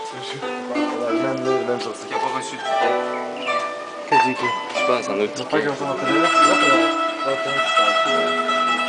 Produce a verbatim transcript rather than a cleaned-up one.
能能能做事情。 要不回去？ 可以可以。 基本上都。 发现什么？可能我可能我可能。